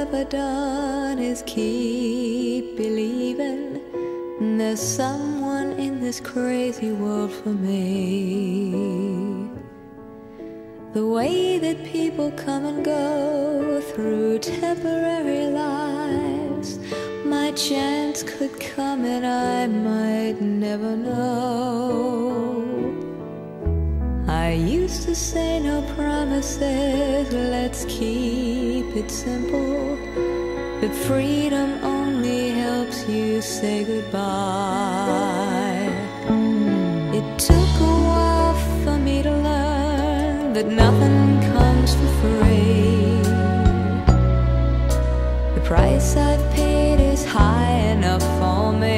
ever done is keep believing there's someone in this crazy world for me. The way that people come and go through temporary lives, my chance could come and I might never know. I used to say no promises, let's keep it simple, but freedom only helps you say goodbye. It took a while for me to learn that nothing comes for free. The price I've paid is high enough for me.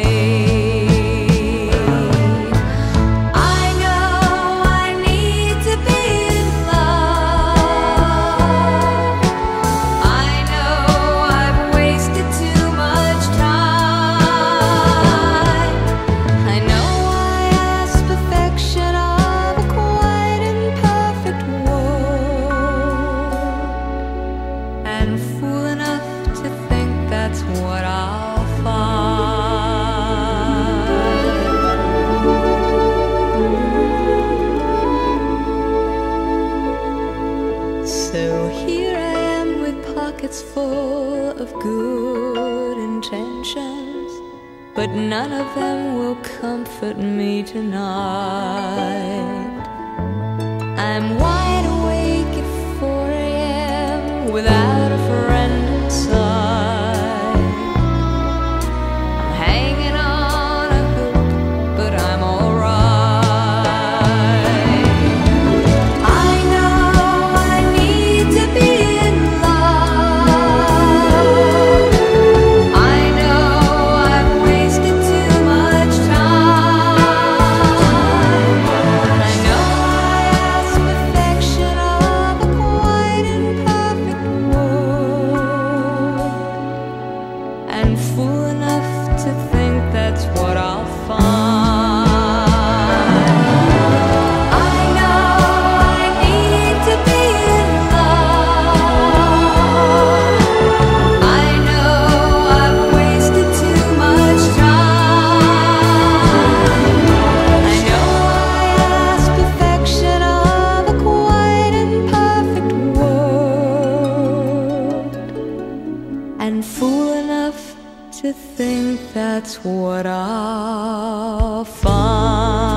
And fool enough to think that's what I'll find. So here I am with pockets full of good intentions, but none of them will comfort me tonight. I'm wide awake at 4 a.m. without a friend inside. I'm hanging on a hook, but I'm alright. I know I need to be in love. I know I've wasted too much time. I know I ask perfection of a quite imperfect world, and fool enough to think that's what I'll find. I know I need to be in love. I know I've wasted too much time. I know I ask perfection of a quite imperfect world, and fool enough to think that's what I'll find.